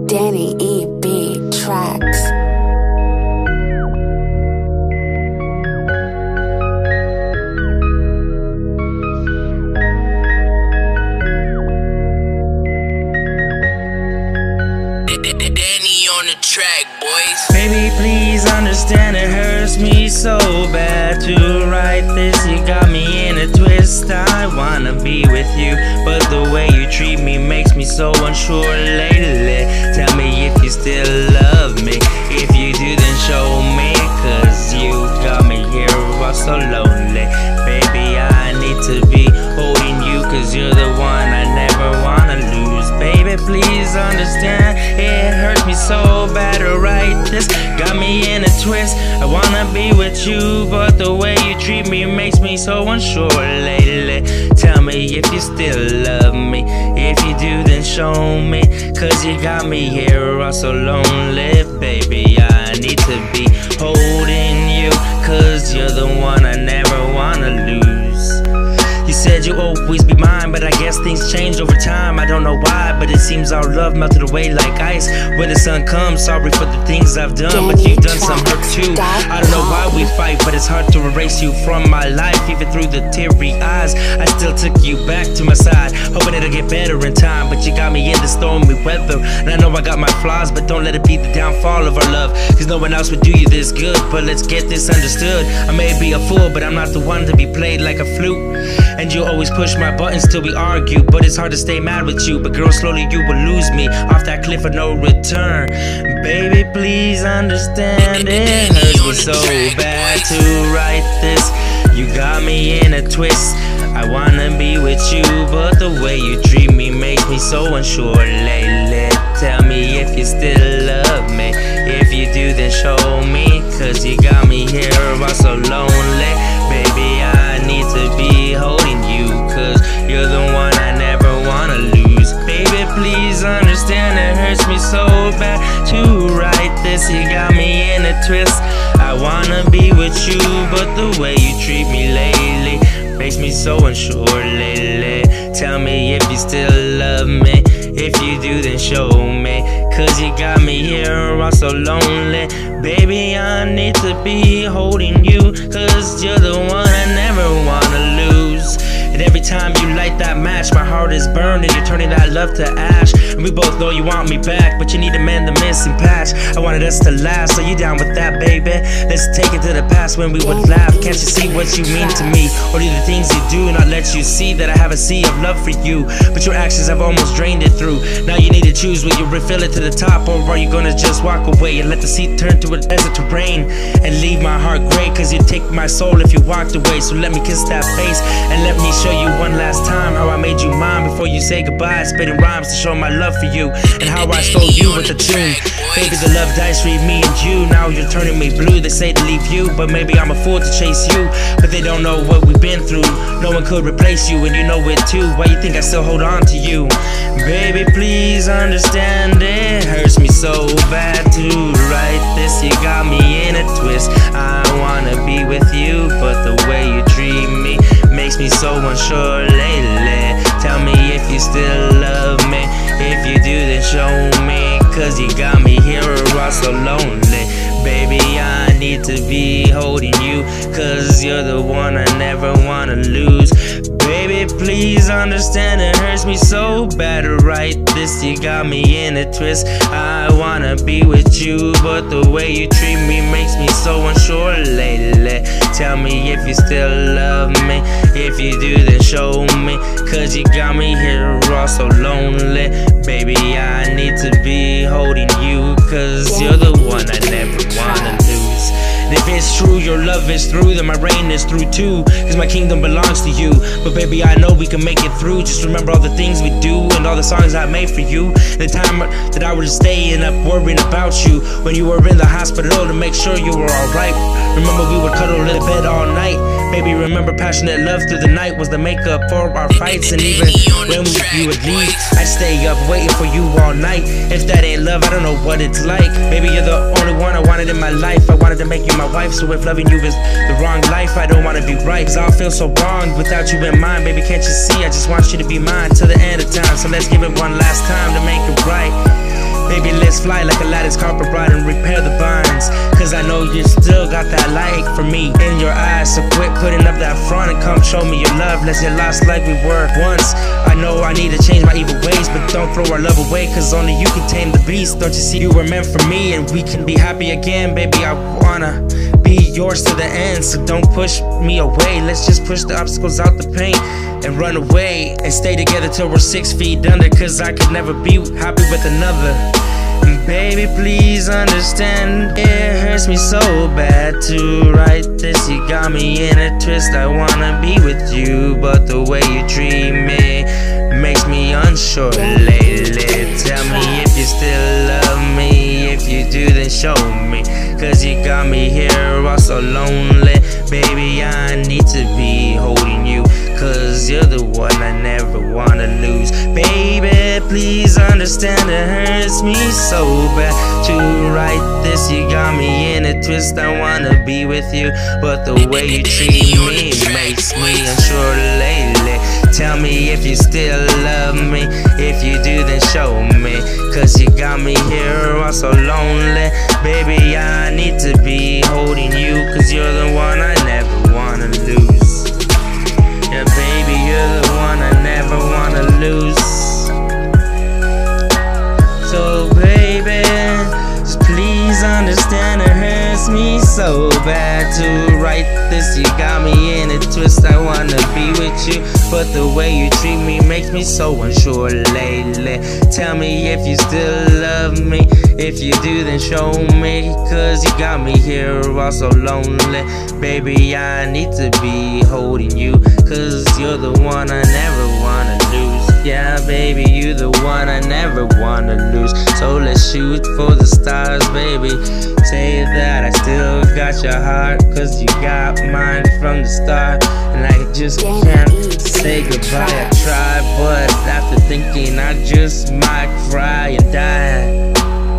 Danny E.B. Tracks. Danny on the track, boys. Baby, please understand it hurts me so bad to write this. You got me in a twist. I wanna be with you, but the way you treat me makes me so unsure lately. Tell me if you still love me. If you do, then show me, 'cause you got me here all so lonely. Baby, I need to be holding you, 'cause you're the one I never wanna lose. Baby, please understand, it hurts me so bad to write this. Got me in a twist, I wanna be with you, but the way you treat me makes me so unsure lately. Tell me if you still love me. If you do, then show me, 'cause you got me here all so lonely. Baby, I need to be holding you, 'cause you're the one I never wanna lose. You said you'll always be mine, but I guess things changed over time. I don't know why, but it seems our love melted away like ice when the sun comes. Sorry for the things I've done, but you've done some hurt too. I don't know why we fight, but it's hard to erase you from my life. Even through the teary eyes, I still took you back to my side, hoping it'll get better in time. But you got me in the stormy weather, and I know I got my flaws, but don't let it be the downfall of our love, 'cause no one else would do you this good. But let's get this understood, I may be a fool, but I'm not the one to be played like a flute. And you always push my buttons till we argue, but it's hard to stay mad with you. But girl, slowly you will lose me off that cliff of no return. Baby, please understand, it hurts me so bad to write this. You got me in a twist, I wanna be with you, but the way you treat me makes me so unsure lately. Tell me if you still love me. If you do, then show me, 'cause you got me here all so lonely. Baby, I need to be holding you, 'cause you're the one I never wanna lose. Baby, please understand, it hurts me so bad to write this. You got me in a twist, I wanna be with you, but the way you treat me lately makes me so unsure lately. Tell me if you still love me. If you do, then show me, 'cause you got me here all so lonely. Baby, I need to be holding you, 'cause you're the one I never wanna lose. And every time you light that match, my heart is burning, you're turning that love to ash. And we both know you want me back, but you need to mend the missing patch. I wanted us to last, so you down with that, baby? Let's take it to the past when we would laugh. Can't you see what you mean to me? Or do the things you do not let you see that I have a sea of love for you, but your actions have almost drained it through. Now you need to choose, will you refill it to the top, or are you gonna just walk away and let the sea turn to a desert terrain and leave my heart gray? 'Cause you'd take my soul if you walked away. So let me kiss that face and let me show you one last time how I made you mine before you say goodbye. Spitting rhymes to show my love for you and how I stole you with a tune. Baby, the love dice read me and you. Now you're turning me blue. They say to leave you, but maybe I'm a fool to chase you. But they don't know what we've been through. No one could replace you, and you know it too. Why you think I still hold on to you? Baby, please understand, it hurts me so bad to write this. You got me in a twist, I wanna be with you, but the way you treat me makes me so unsure lately. Tell me if you still love me. If you do, then show me, 'cause you got me here all so lonely. Baby, I need to be holding you, 'cause you're the one I never wanna lose. Baby, please understand, it hurts me so bad to write this. You got me in a twist, I wanna be with you, but the way you treat me makes me so unsure lately. Tell me if you still love me. If you do, then show me, 'cause you got me here all so lonely. Baby, I need to be holding you, 'cause you're the one I never wanna lose. And if it's true, your love is through, then my reign is through too, 'cause my kingdom belongs to you. But baby, I know we can make it through. Just remember all the things we do and all the songs I made for you. The time that I was staying up worrying about you when you were in the hospital to make sure you were alright. Remember we would cuddle in the bed all night. Baby, remember passionate love through the night was the makeup for our fights. And even when you would leave, I'd stay up waiting for you all night. If that ain't love, I don't know what it's like. Baby, you're the only one I wanted in my life. I wanted to make you my wife, so if loving you is the wrong life, I don't wanna be right. 'Cause I'll feel so wrong without you in mind. Baby, can't you see, I just want you to be mine till the end of time. So let's give it one last time to make it right. Baby, let's fly like Aladdin's carpet ride and repair the binds. Cause I know you still got that light for me in your eyes. So quit putting up that front and come show me your love. Let's get lost like we were once. I know I need to change my evil ways, but don't throw our love away, cause only you can tame the beast. Don't you see you were meant for me, and we can be happy again. Baby, I wanna be yours to the end, so don't push me away. Let's just push the obstacles out the pain and run away and stay together till we're 6 feet under, cause I could never be happy with another. Baby, please understand, it hurts me so bad to write this. You got me in a twist, I wanna be with you, but the way you treat me makes me unsure lately. Tell me if you still love me, if you do then show me, cause you got me here all so lonely. Baby, I need to be holding you, cause you're the one I never wanna lose. Baby, please understand, it hurts me so bad to write this. You got me in a twist, I wanna be with you, but the way you treat me makes me unsure lately. Tell me if you still love me, if you do then show me, cause you got me here all so lonely. Baby, I need to be holding you, cause you're the one I never wanna lose. Yeah, baby, you're the one I never wanna lose. So baby, just please understand, it hurts me so bad to write this. You got me in a twist, I wanna be with you, but the way you treat me makes me so unsure lately. Tell me if you still love me, if you do then show me, cause you got me here all so lonely. Baby, I need to be holding you, cause you're the one I never wanna lose. Yeah, baby, you the one I never wanna lose. So let's shoot for the stars, baby. Say that I still got your heart, cause you got mine from the start. And I just can't say goodbye. I tried, but after thinking I just might cry and die.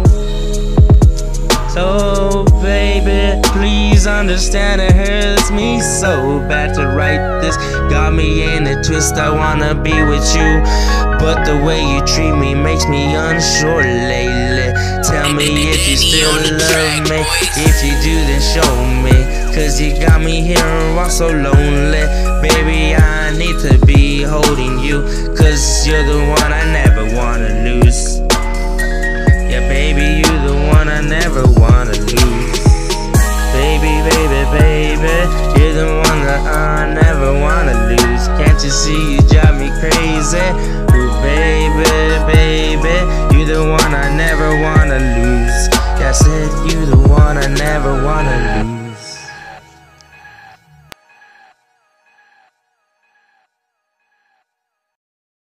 So baby, please understand, it hurts me so bad to write this. Got me in a twist, I wanna be with you, but the way you treat me makes me unsure lately. Tell me if you still love me, if you do then show me, cause you got me here all so lonely. Baby, I need to be holding you, cause you're the one I never wanna lose. Yeah, baby, you the one I never wanna lose. Baby, baby, baby, you're the one that I never wanna lose. Can't you see you drive me crazy?